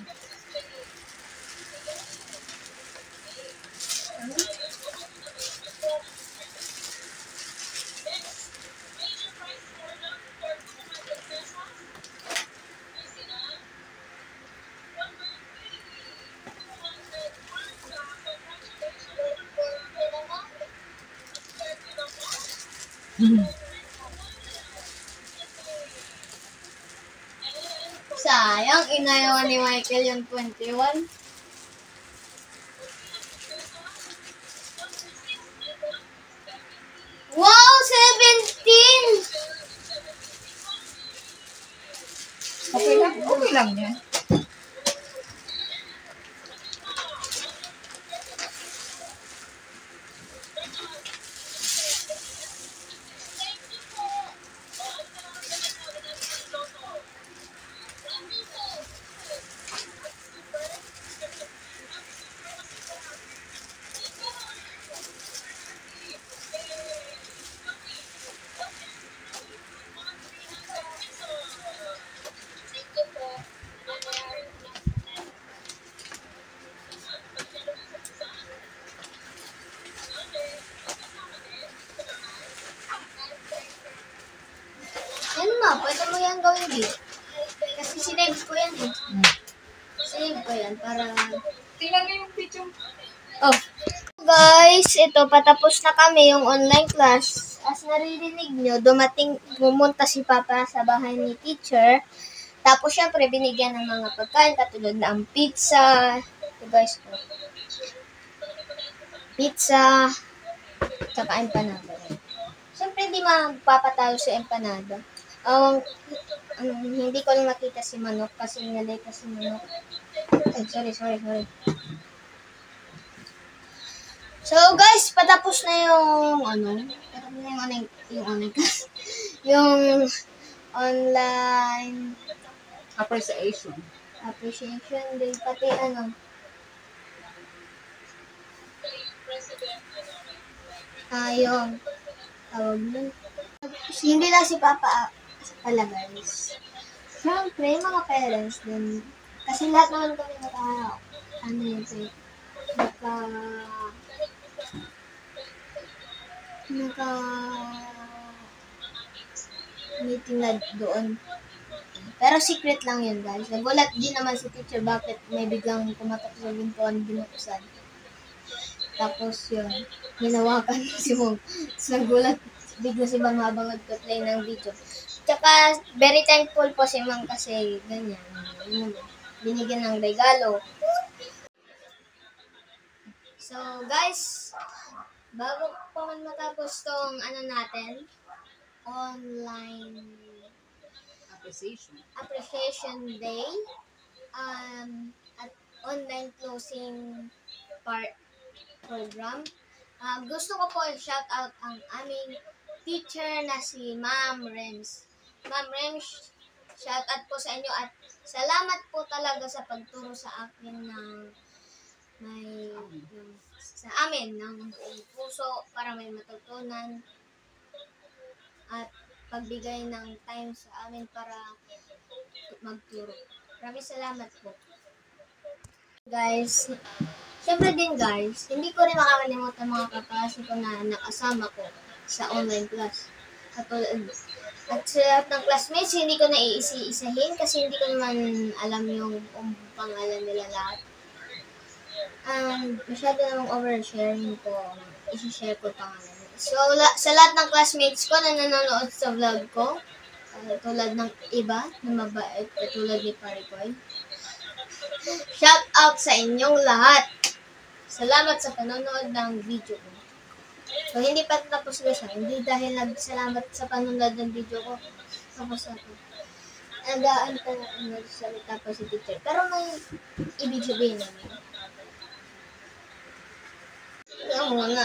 [SPEAKER 1] Sayang, inayawan ni Michael yung twenty-one. Wow, seventeen!
[SPEAKER 2] Okay lang. Okay lang yan.
[SPEAKER 1] Yan ma, pwede mo yan gawin dito. Kasi sinave ko yan eh. Sinave ko yan para...
[SPEAKER 2] Tingnan mo yung picture.
[SPEAKER 1] Oh. Guys, ito, patapos na kami yung online class. As naririnig nyo, dumating, pumunta si Papa sa bahay ni teacher. Tapos, syempre, binigyan ng mga pagkain, katulad na ang pizza. Ito guys, oh. Pizza, tsaka empanada. Syempre, hindi magpapatayo sa empanada. Um, um, hindi ko lang makita si Manok kasi nalate si Manok. Ay, sorry, sorry, sorry. So, guys, patapos na yung, ano, patapos na yung online, yung online class. Yung online
[SPEAKER 2] Appreciation.
[SPEAKER 1] appreciation day, pati ano, ah, yung, tawag nun. Hindi lang si Papa pala, guys. Siyempre, mga parents din. Kasi lahat naman kami naka, ano yun, say, naka, naka, meeting na doon. Pero secret lang yun, guys. Nagulat din naman si teacher bakit may biglang kumatok sa bintuan binuksan. Tapos yun, hinawakan si Mom. So, nagulat bigla si Ma'am habang nag-play ng video. Tsaka, very thankful po si Ma'am kasi ganyan. Yun, binigyan ng regalo. So, guys, bago pa man matapos tong ano natin, online
[SPEAKER 2] Appreciation.
[SPEAKER 1] appreciation day, um, at online closing part program. Um, gusto ko po i-shout out ang aming teacher na si Ma'am Rems. Ma'am Rems, shout out po sa inyo at salamat po talaga sa pagturo sa akin ng may ng, sa amin ng puso para may matutunan at pagbigay ng time sa amin para magturo. Maraming salamat po. Guys, syempre din guys, hindi ko rin makakalimutan mga kaklase ko na nakasama ko sa online class. Katulad, at sa lahat ng classmates, hindi ko na iisi-isahin kasi hindi ko naman alam yung um, pangalan nila lahat. Um, masyado namang oversharing ko, isi-share ko pangalan. So, la- sa lahat ng classmates ko na nanonood sa vlog ko, uh, tulad ng iba na mabait, tulad ni Parikoy, Shout out sa inyong lahat. Salamat sa panonood ng video ko. So, hindi pa tapos guys. Hindi dahil nagsalamat sa panonood ng video ko. Tapos ako. Nag-aantay na nagsalita pa si teacher. Pero may ibig sabihin namin. Yan muna.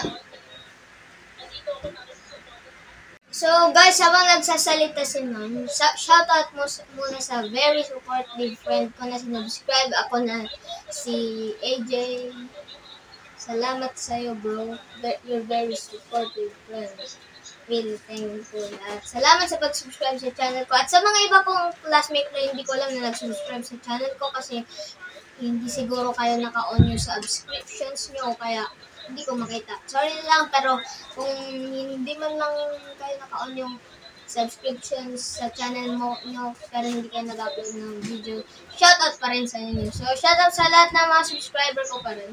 [SPEAKER 1] So guys, habang nagsasalita si ma'am, shoutout mo muna sa very supportive friend ko na sinubscribe ako na si A J. Salamat sa'yo bro. You're very supportive friend. Really thankful. At salamat sa pag-subscribe sa channel ko. At sa mga iba kong classmate na hindi ko alam na nag-subscribe sa channel ko kasi hindi siguro kayo naka-on yung subscriptions nyo kaya hindi ko makita. Sorry lang, pero kung hindi man lang kayo naka-on yung subscriptions sa channel mo nyo, pero hindi kayo nag-upload ng video, shoutout pa rin sa inyo. So, shoutout sa lahat ng mga subscriber ko pa rin.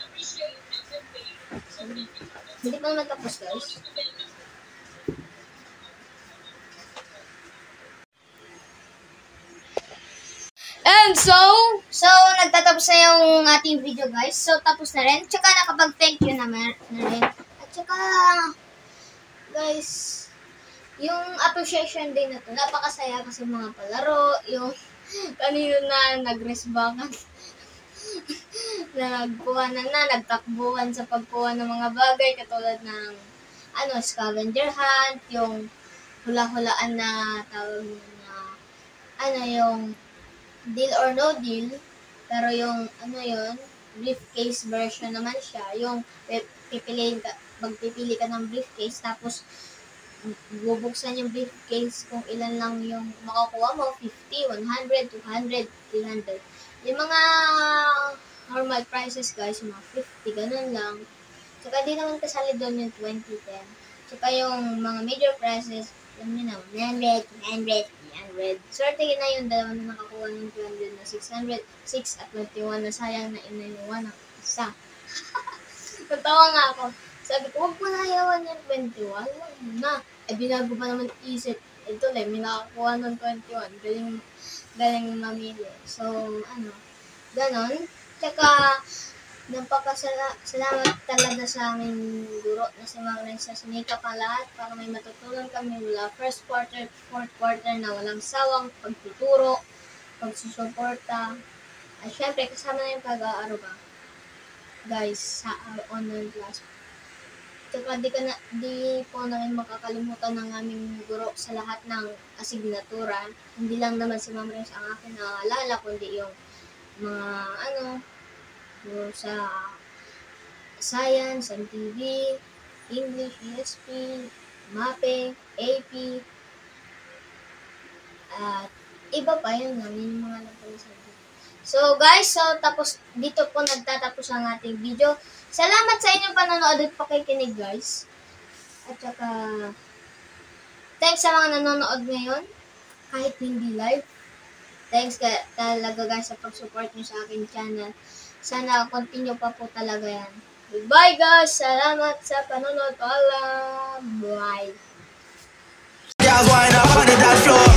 [SPEAKER 1] So, hindi pa naman tapos, guys. And so, so, nagtatapos na yung ating video, guys. So, tapos na rin. Tsaka, nakapag-thank you naman na rin. At tsaka, guys, yung appreciation day na to, napakasaya kasi mga palaro, yung kanino na nag-resbakan, na nagkuha na na, nagtakbuhan sa pagkuha ng mga bagay, katulad ng, ano, scavenger hunt, yung hula-hulaan na tawag na, ano, yung deal or no deal, pero yung ano yun, briefcase version naman siya, yung pipiliin ka, magpipili ka ng briefcase, tapos bubuksan yung briefcase kung ilan lang yung makakuha mo, fifty, one hundred, two hundred, three hundred. Yung mga normal prices guys, yung mga fifty, ganun lang. Tsaka di naman kasali doon yung twenty, ten. Tsaka yung mga major prices, alam nyo na, one hundred, two hundred, three hundred. Swerte na yung dalawa na nakakuha ng two hundred na six hundred, six at twenty-one na sayang na ina yung one ang isa. Natawa nga ako. Sabi ko, huwag mo na ayawan yung twenty-one. Huwag na. Eh, binago pa naman isip. Ito lang, may nakakuha ng twenty-one. Galing, galing mamili. So, ano, ganon. Tsaka, napakasalamat talaga sa aming guro na si Ma'am Renza. Sinikap ang lahat para may matutunan kami mula first quarter, fourth quarter na walang sawang pagtuturo, pagsusuporta. At syempre, kasama na yung pag-aaruga. Guys, sa uh, online class. Tsaka di, ka na, di po namin makakalimutan ng aming guro sa lahat ng asignatura. Hindi lang naman si Ma'am Renza ang akin nakaalala, kundi yung mga ano, yung sa Science, M T V, English, E S P, Mape, A P, at iba pa yun namin yung mga napalasal. So guys, so tapos dito po nagtatapos ang ating video. Salamat sa inyong panonood at pakikinig guys. At saka thanks sa mga nanonood ngayon kahit hindi live. Thanks ka, talaga guys sa pag-support niyo sa aking channel. Sana continue pa po talaga yan. Goodbye guys! Salamat sa panonood. Paalam! Bye!